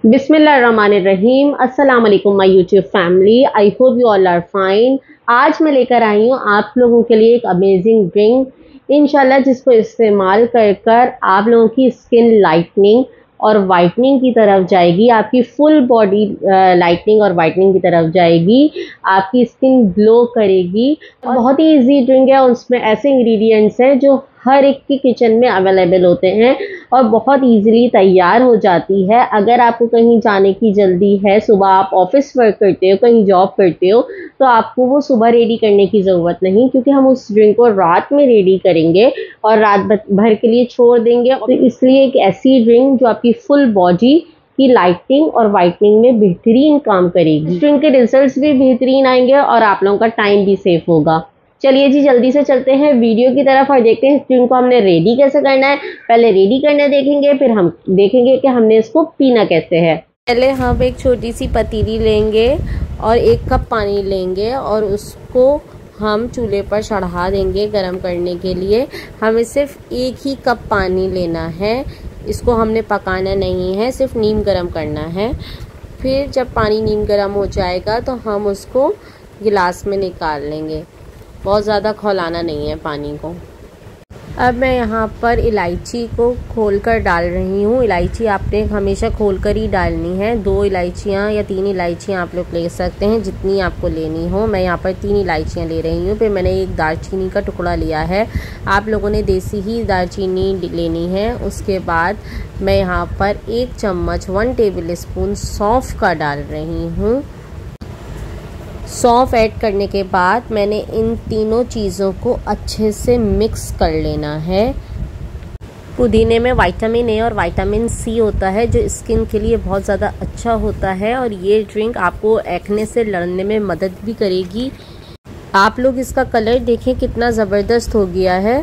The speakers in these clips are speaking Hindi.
बिस्मिल्लाहिर्रहमानिर्रहीम। अस्सलाम वालेकुम my YouTube family, I hope you all are fine. आज मैं लेकर आई हूँ आप लोगों के लिए एक अमेजिंग ड्रिंक इंशाल्लाह, जिसको इस्तेमाल कर कर आप लोगों की स्किन लाइटनिंग और वाइटनिंग की तरफ जाएगी। आपकी फुल बॉडी लाइटनिंग और वाइटनिंग की तरफ जाएगी। आपकी स्किन ग्लो करेगी। बहुत ही इजी ड्रिंक है। उसमें ऐसे इंग्रेडिएंट्स हैं जो हर एक के किचन में अवेलेबल होते हैं और बहुत इजीली तैयार हो जाती है। अगर आपको कहीं जाने की जल्दी है, सुबह आप ऑफिस वर्क करते हो, कहीं जॉब करते हो, तो आपको वो सुबह रेडी करने की ज़रूरत नहीं, क्योंकि हम उस ड्रिंक को रात में रेडी करेंगे और रात भर के लिए छोड़ देंगे। तो इसलिए एक ऐसी ड्रिंक जो आपकी फुल बॉडी की लाइटिंग और वाइटनिंग में बेहतरीन काम करेगी। इस ड्रिंक के रिजल्ट्स भी बेहतरीन आएंगे और आप लोगों का टाइम भी सेफ होगा। चलिए जी, जल्दी से चलते हैं वीडियो की तरफ और देखते हैं इस ड्रिंक को हमने रेडी कैसे करना है। पहले रेडी करना देखेंगे, फिर हम देखेंगे कि हमने इसको पीना कैसे है। पहले हम एक छोटी सी पतीली लेंगे और 1 कप पानी लेंगे और उसको हम चूल्हे पर चढ़ा देंगे गरम करने के लिए। हमें सिर्फ 1 ही कप पानी लेना है, इसको हमने पकाना नहीं है, सिर्फ नीम गरम करना है। फिर जब पानी नीम गरम हो जाएगा तो हम उसको गिलास में निकाल लेंगे। बहुत ज़्यादा खौलाना नहीं है पानी को। अब मैं यहाँ पर इलायची को खोलकर डाल रही हूँ। इलायची आपने हमेशा खोलकर ही डालनी है। 2 इलायचियाँ या 3 इलायचियाँ आप लोग ले सकते हैं, जितनी आपको लेनी हो। मैं यहाँ पर 3 इलायचियाँ ले रही हूँ। फिर मैंने एक दालचीनी का टुकड़ा लिया है। आप लोगों ने देसी ही दालचीनी लेनी है। उसके बाद मैं यहाँ पर 1 चम्मच 1 टेबल स्पून सौंफ का डाल रही हूँ। सौंफ ऐड करने के बाद मैंने इन तीनों चीज़ों को अच्छे से मिक्स कर लेना है। पुदीने में विटामिन ए और विटामिन सी होता है, जो स्किन के लिए बहुत ज़्यादा अच्छा होता है और ये ड्रिंक आपको एक्ने से लड़ने में मदद भी करेगी। आप लोग इसका कलर देखें कितना ज़बरदस्त हो गया है।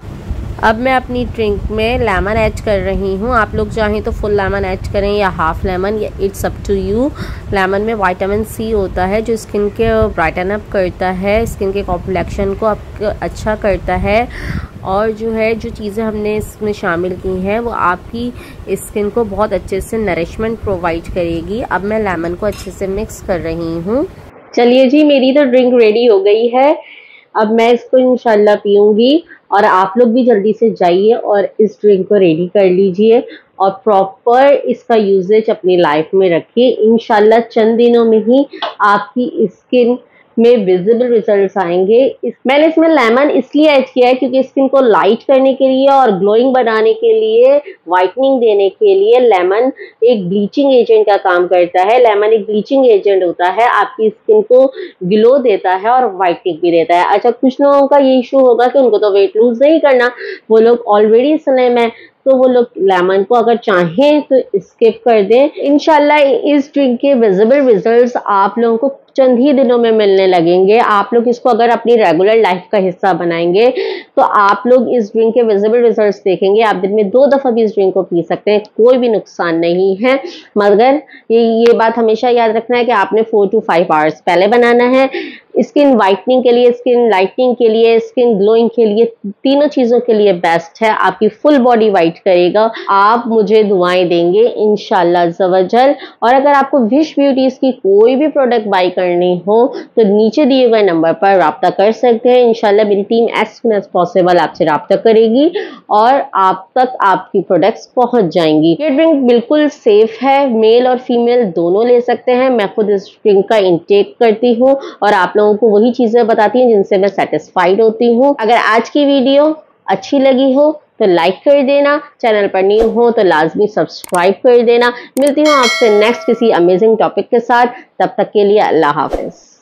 अब मैं अपनी ड्रिंक में लेमन ऐड कर रही हूँ। आप लोग चाहें तो फुल लेमन ऐड करें या हाफ लेमन, या it's up to you. Lemon में विटामिन सी होता है जो स्किन के ब्राइटन अप करता है, स्किन के कॉम्प्लेक्शन को अच्छा करता है। और जो चीज़ें हमने इसमें शामिल की हैं वो आपकी स्किन को बहुत अच्छे से नरिशमेंट प्रोवाइड करेगी। अब मैं लेमन को अच्छे से मिक्स कर रही हूँ। चलिए जी, मेरी तो ड्रिंक रेडी हो गई है। अब मैं इसको इंशाल्लाह पीऊंगी और आप लोग भी जल्दी से जाइए और इस ड्रिंक को रेडी कर लीजिए और प्रॉपर इसका यूजेज अपनी लाइफ में रखिए। इंशाल्लाह चंद दिनों में ही आपकी स्किन में विजिबल रिजल्ट्स आएंगे। मैंने इसमें लेमन इसलिए ऐड किया है क्योंकि स्किन को लाइट करने के लिए और ग्लोइंग बनाने के लिए, वाइटनिंग देने के लिए लेमन एक ब्लीचिंग एजेंट का काम करता है। लेमन एक ब्लीचिंग एजेंट होता है, आपकी स्किन को ग्लो देता है और वाइटनिंग भी देता है। अच्छा, कुछ लोगों का ये इशू होगा कि उनको तो वेट लूज नहीं करना, वो लोग ऑलरेडी स्लिम है, तो वो लोग लेमन को अगर चाहें तो स्किप कर दें। इंशाल्लाह इस ड्रिंक के विजिबल रिजल्ट्स आप लोगों को चंद ही दिनों में मिलने लगेंगे। आप लोग इसको अगर अपनी रेगुलर लाइफ का हिस्सा बनाएंगे तो आप लोग इस ड्रिंक के विजिबल रिजल्ट्स देखेंगे। आप दिन में 2 दफ़ा भी इस ड्रिंक को पी सकते हैं, कोई भी नुकसान नहीं है। मगर ये बात हमेशा याद रखना है कि आपने 4 to 5 आवर्स पहले बनाना है। स्किन वाइटनिंग के लिए, स्किन लाइटनिंग के लिए, स्किन ग्लोइंग के लिए, तीनों चीज़ों के लिए बेस्ट है। आपकी फुल बॉडी वाइट करेगा। आप मुझे दुआएं देंगे इंशाल्लाह ज़वजल। और अगर आपको विश ब्यूटीज़ की कोई भी प्रोडक्ट बाई करनी हो तो नीचे दिए गए नंबर पर राब्ता कर सकते हैं। इंशाल्लाह मेरी team as soon as possible आपसे राब्ता करेगी और आप तक आपकी प्रोडक्ट्स पहुंच जाएंगी। ये ड्रिंक बिल्कुल सेफ है, मेल और फीमेल दोनों ले सकते हैं। मैं खुद इस ड्रिंक का इंटेक करती हूँ और आप लोगों को वही चीजें बताती हूँ जिनसे मैं सेटिस्फाइड होती हूँ। अगर आज की वीडियो अच्छी लगी हो तो लाइक कर देना, चैनल पर न्यू हो तो लाजमी सब्सक्राइब कर देना। मिलती हूँ आपसे नेक्स्ट किसी अमेजिंग टॉपिक के साथ। तब तक के लिए अल्लाह हाफिज।